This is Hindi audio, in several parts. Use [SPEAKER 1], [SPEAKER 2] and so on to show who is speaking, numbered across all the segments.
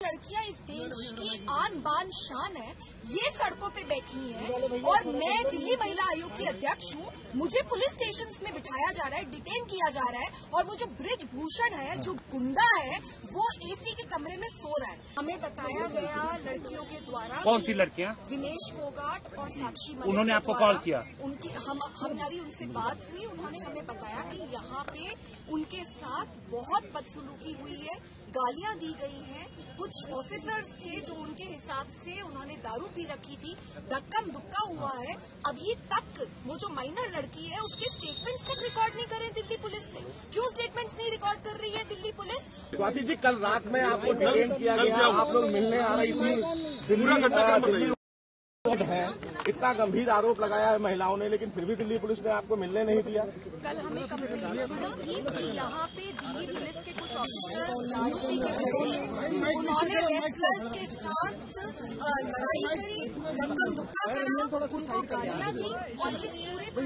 [SPEAKER 1] लड़कियां इस देश की आन बान शान है, ये सड़कों पे बैठी हैं और मैं दिल्ली महिला आयोग की अध्यक्ष हूँ। मुझे पुलिस स्टेशन में बिठाया जा रहा है, डिटेन किया जा रहा है और वो जो ब्रिज भूषण है, जो गुंडा है, वो एसी के कमरे में सो रहा है। हमें बताया गया लड़कियों के द्वारा।
[SPEAKER 2] कौन सी लड़कियाँ?
[SPEAKER 1] विनेश फोगाट और साक्षी मलिक।
[SPEAKER 2] उन्होंने आपको कॉल किया?
[SPEAKER 1] उनकी हमारी उनसे बात हुई। उन्होंने हमें बताया कि यहाँ पे उनके साथ बहुत बदसलूकी हुई है, गालियां दी गई हैं। कुछ ऑफिसर्स थे जो उनके हिसाब से उन्होंने दारू पी रखी थी, धक्कम धुक्का हुआ है। अभी तक वो जो माइनर लड़की है उसके स्टेटमेंट्स तक रिकॉर्ड नहीं करे दिल्ली पुलिस ने। क्यों स्टेटमेंट्स नहीं रिकॉर्ड कर रही है दिल्ली पुलिस?
[SPEAKER 3] स्वाति जी, कल रात में आपको डिटेन किया गया, आप लोग मिलने आ रही थी, दिल्ली है, इतना गंभीर आरोप लगाया है महिलाओं ने, लेकिन फिर भी दिल्ली पुलिस ने आपको मिलने नहीं दिया।
[SPEAKER 1] कल हमें कंप्लेंट मिली थी कि यहाँ पे दिल्ली पुलिस के कुछ ऑफिसर राजनीति के विरोध में उन्होंने रेस्लर्स के साथ लड़ाई करी, धक्का धुक्का करा, उनको गालियां दी और इस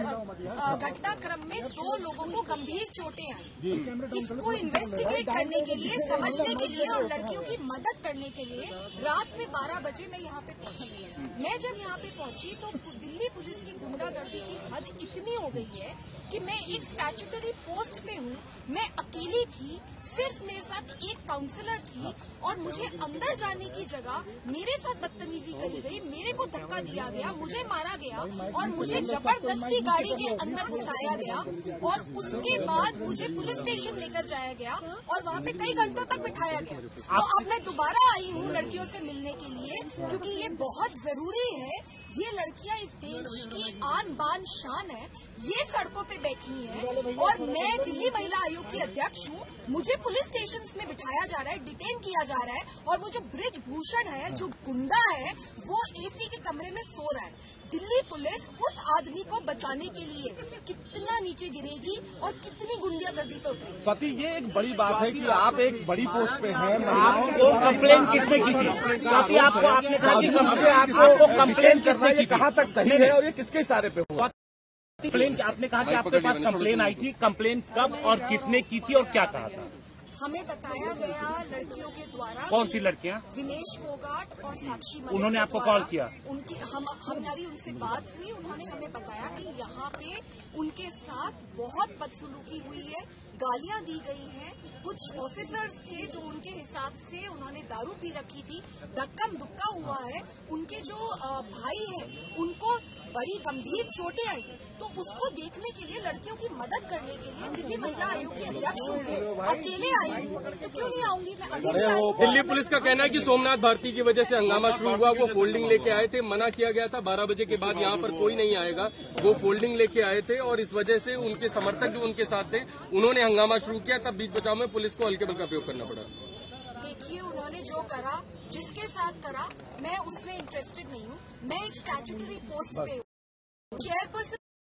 [SPEAKER 1] पूरे घटनाक्रम में 2 लोगों को गंभीर चोटें आई। इसको इन्वेस्टिगेट करने के लिए, समझने के लिए और लड़कियों की मदद करने के लिए रात में 12 बजे मैं यहाँ पे पहुंची। मैं जब यहाँ पे पहुंची तो दिल्ली पुलिस की गुंडागर्दी की हद इतनी हो गई है कि मैं एक स्टैट्यूटरी पोस्ट पे हूँ, मैं अकेली थी, सिर्फ मेरे साथ एक काउंसलर थी और मुझे अंदर जाने की जगह मेरे साथ बदतमीजी करी गई, मेरे को धक्का दिया गया, मुझे मारा गया और मुझे जबरदस्ती गाड़ी के अंदर घुसाया गया और उसके बाद मुझे पुलिस स्टेशन लेकर जाया गया और वहाँ पे कई घंटों तक बिठाया गया। तो अब मैं दोबारा आई हूँ लड़कियों से मिलने के लिए, क्योंकि ये बहुत जरूरी है। ये लड़कियां इस देश की आन बान शान है, ये सड़कों पे बैठी हैं और मैं दिल्ली महिला आयोग की अध्यक्ष हूँ। मुझे पुलिस स्टेशन में बिठाया जा रहा है, डिटेन किया जा रहा है और वो जो ब्रिज भूषण है, जो गुंडा है, वो एसी के कमरे में सो रहा है। दिल्ली पुलिस उस आदमी को बचाने के लिए कितना नीचे गिरेगी और कितनी गुंडागर्दी पे उतरेगी।
[SPEAKER 3] स्वाति, ये एक बड़ी बात है कि आप एक बड़ी पोस्ट पे हैं,
[SPEAKER 2] आपको कंप्लेन किसने की थी? क्योंकि आपने कहा कि आपको कंप्लेन करना ये कहाँ तक सही है और ये किसके इशारे पे हुआ? आपने कहा कि आपके पास कंप्लेन आई थी, कंप्लेन कब और किसने की थी और क्या कहा था?
[SPEAKER 1] हमें बताया गया लड़कियों के द्वारा।
[SPEAKER 2] कौन सी लड़कियाँ?
[SPEAKER 1] विनेश फोगाट और साक्षी मलिक।
[SPEAKER 2] उन्होंने आपको कॉल किया?
[SPEAKER 1] हमारी उनसे बात हुई। उन्होंने हमें बताया कि यहाँ पे उनके साथ बहुत बदसलूकी हुई है, गालियां दी गई हैं। कुछ ऑफिसर्स थे जो उनके हिसाब से उन्होंने दारू पी रखी थी, धक्कम धुक्का हुआ है। उनके जो भाई हैं उनको बड़ी गंभीर चोटें आई, तो उसको देखने के लिए, लड़कियों की मदद करने के लिए दिल्ली महिला आयोग की अध्यक्ष हूँ, अकेले आई हूँ, तो क्यों नहीं आऊंगी मैं? अकेले आई हूँ।
[SPEAKER 4] दिल्ली पुलिस का कहना है कि सोमनाथ भारती की वजह से हंगामा शुरू हुआ। वो फोल्डिंग लेके आए थे, मना किया गया था 12 बजे के बाद यहाँ पर कोई नहीं आएगा। वो फोल्डिंग लेके आए थे और इस वजह से उनके समर्थक जो उनके साथ थे उन्होंने हंगामा शुरू किया। तब बीच बचाव में पुलिस को हल्के बल का उपयोग करना पड़ा।
[SPEAKER 1] देखिए, उन्होंने जो करा, जिसके साथ करा, मैं उसमें इंटरेस्टेड नहीं हूँ। मैं एक स्टैट्यूटरी पोस्ट पे हूँ, चेयरपर्सन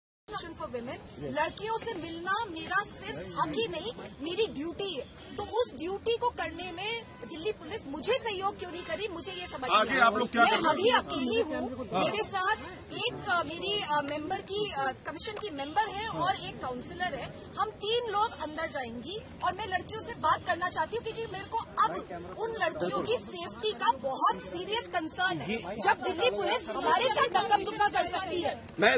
[SPEAKER 1] फॉर विमेन। लड़कियों से मिलना मेरा सिर्फ हक ही नहीं, मेरी ड्यूटी है। तो उस ड्यूटी को करने में दिल्ली पुलिस मुझे सहयोग क्यों नहीं करी, मुझे ये समझ नहीं आ रहा। मैं अभी अकेली हूँ, मेरे साथ एक मेरी मेंबर की कमीशन की मेंबर है और एक काउंसलर है। हम 3 लोग अंदर जाएंगी और मैं लड़कियों से बात करना चाहती हूँ, क्योंकि मेरे को अब उन लड़कियों की सेफ्टी का बहुत सीरियस कंसर्न है। जब दिल्ली पुलिस हमारे साथ धक्कम धुक्का कर सकती है।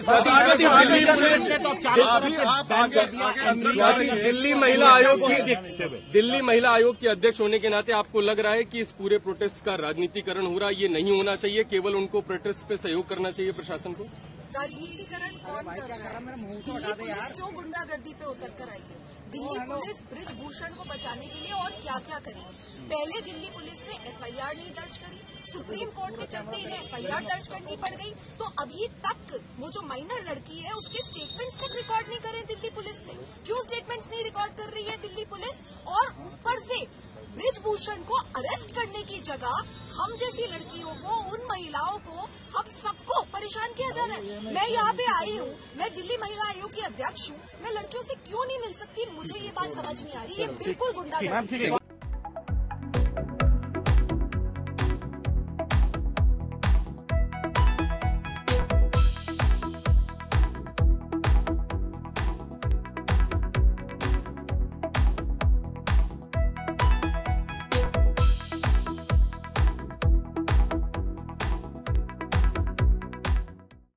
[SPEAKER 4] दिल्ली महिला आयोग के अध्यक्ष होने के नाते आपको लग रहा है कि इस पूरे प्रोटेस्ट का राजनीतिकरण हो रहा है, ये नहीं होना चाहिए, केवल उनको प्रोटेस्ट पे सहयोग करना चाहिए प्रशासन को?
[SPEAKER 1] राजनीतिकरण कौन कर रहा है? दिल्ली पुलिस क्यों गुंडागर्दी पे उतर कर आई है? दिल्ली पुलिस ब्रिज भूषण को बचाने के लिए और क्या क्या करेगी? पहले दिल्ली पुलिस ने FIR नहीं दर्ज करी, सुप्रीम कोर्ट के चलते इन्हें FIR दर्ज करनी पड़ गई। तो अभी तक वो जो माइनर लड़की है उसके स्टेटमेंट्स तक रिकॉर्ड नहीं करे दिल्ली पुलिस ने। क्यों स्टेटमेंट्स नहीं रिकॉर्ड कर रही है दिल्ली पुलिस? और ऊपर से ब्रिज भूषण को अरेस्ट करने की जगह हम जैसी लड़कियों को, उन महिलाओं को, हम सबको परेशान किया जा रहा है। मैं यहाँ पे आई हूँ, मैं दिल्ली महिला आयोग की अध्यक्ष हूँ, मैं लड़कियों से क्यों नहीं मिल सकती? मुझे ये बात समझ नहीं आ रही। ये बिल्कुल गुंडागर्दी है।